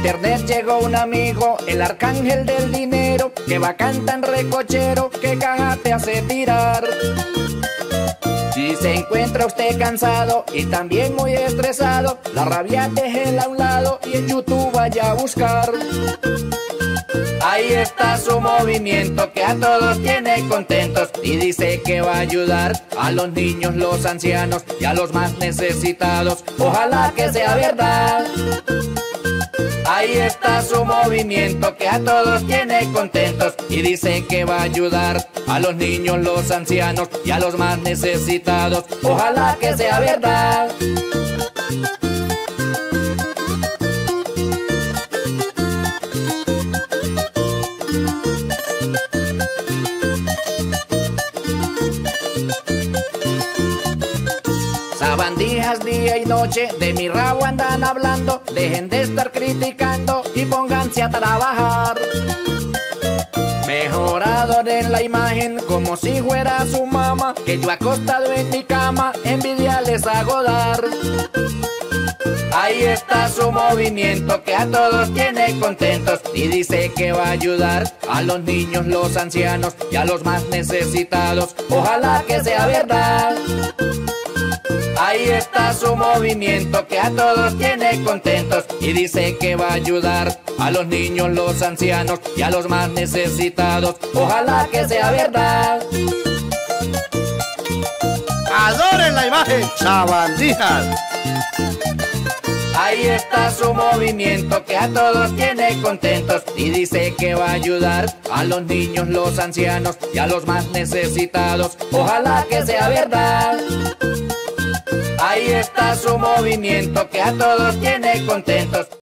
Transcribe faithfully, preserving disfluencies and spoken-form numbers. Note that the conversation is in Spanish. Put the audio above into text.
internet llegó un amigo, el arcángel del dinero, que bacán tan recochero, que caja te hace tirar. Si se encuentra usted cansado y también muy estresado, la rabia déjela a un lado y en YouTube vaya a buscar. Ahí está su movimiento que a todos tiene contentos y dice que va a ayudar a los niños, los ancianos y a los más necesitados. Ojalá que sea verdad. Ahí está su movimiento que a todos tiene contentos y dice que va a ayudar a los niños, los ancianos y a los más necesitados. Ojalá que sea verdad. Sabandijas día y noche de mi rabo andan hablando, dejen de estar criticando y pónganse a trabajar. Mejorador en la imagen como si fuera su mamá, que yo acostado en mi cama envidia les hago dar. Ahí está su movimiento que a todos tiene contentos y dice que va a ayudar a los niños, los ancianos y a los más necesitados. Ojalá que sea verdad. Ahí está su movimiento que a todos tiene contentos y dice que va a ayudar a los niños, los ancianos y a los más necesitados. Ojalá que sea verdad. Adoren la imagen, Sabandijas. Ahí está su movimiento que a todos tiene contentos y dice que va a ayudar a los niños, los ancianos y a los más necesitados. Ojalá que sea verdad. Ahí está su movimiento que a todos tiene contentos.